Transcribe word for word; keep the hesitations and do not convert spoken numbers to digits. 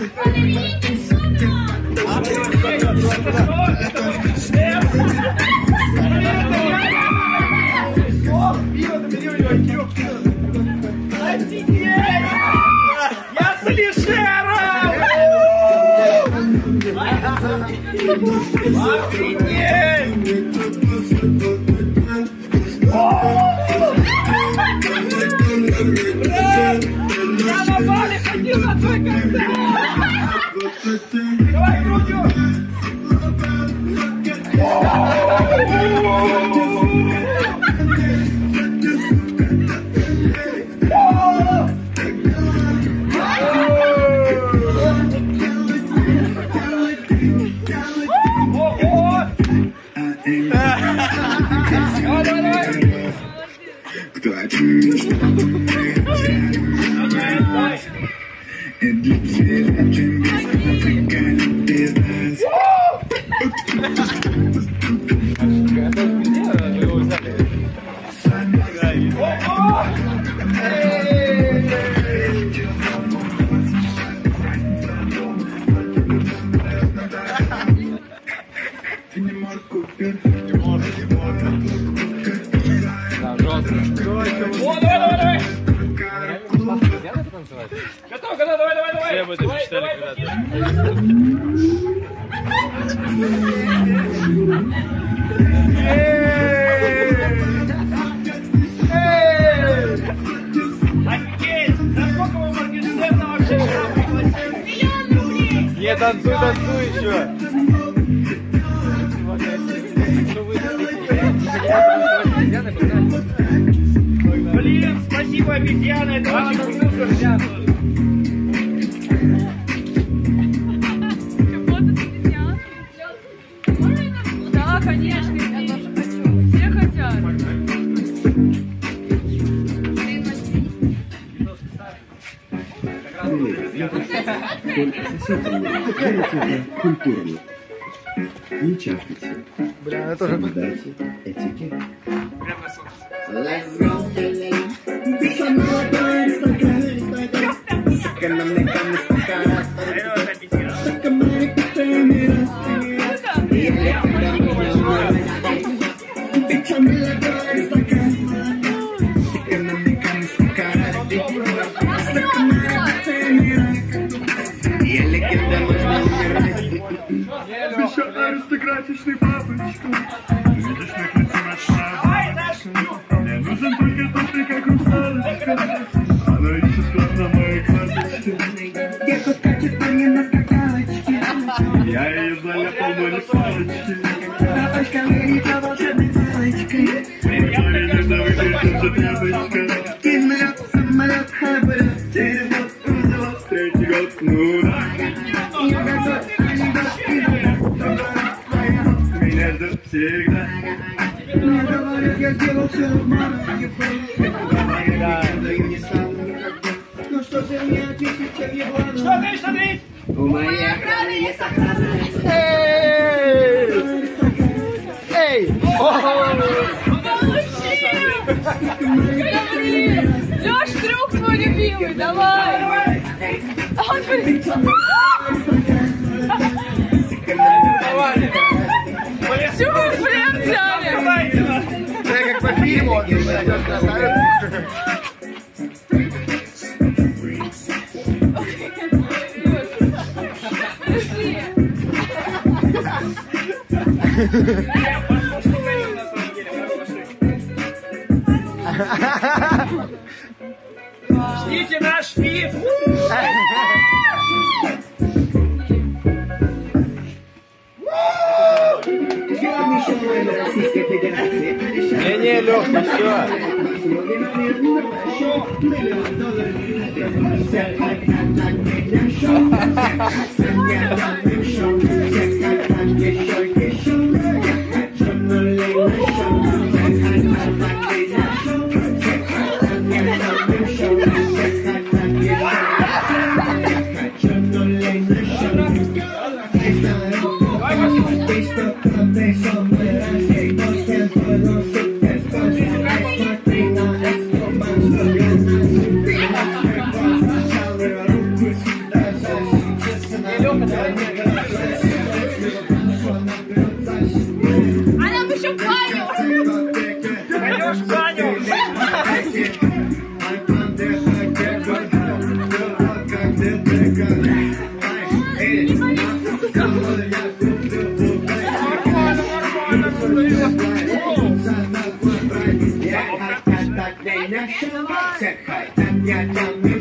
Я с Алишером! Охренеть! Брат! Я на Бали ходил на твой концерт! Давай грудью! Готов, готов, давай, давай, давай! Все об этом мечтали когда-то. Офигеть! Насколько вы Моргенштерна вообще штраф пригласили? Не, танцуй, танцуй еще! Блин, спасибо, обезьяна, это очень круто. Да, конечно, я тоже хочу. Все хотят. Культурно. Не чахните. Бля, это тоже... Соблюдайте этикет. Аристократичный папочка, видишь, как лицо ночная. Мне нужен только тот, как русалочка. Она ищет клад на моей карточке. Девка скачет по мне на скакалочке. Я ее заляпал, но не палочки. Бабочка вылета волшебной палочкой. Иногда выглядит пяточка. Кинолет, самолет, хабарет, через год, узел. Третий год, ну да. Я готов, Меня ждет всегда. мне говорят, я сделал все нормально. Ну что же мне ответить, я еблана? Что ты, что ты? У моей охраны есть охрана. Эй! Лёш, трюк твой любимый, давай! Он говорит... Чего вы в плен взяли? Я как по фильму. Ждите наш фит! Не-не, Лёх, ты Саню! Я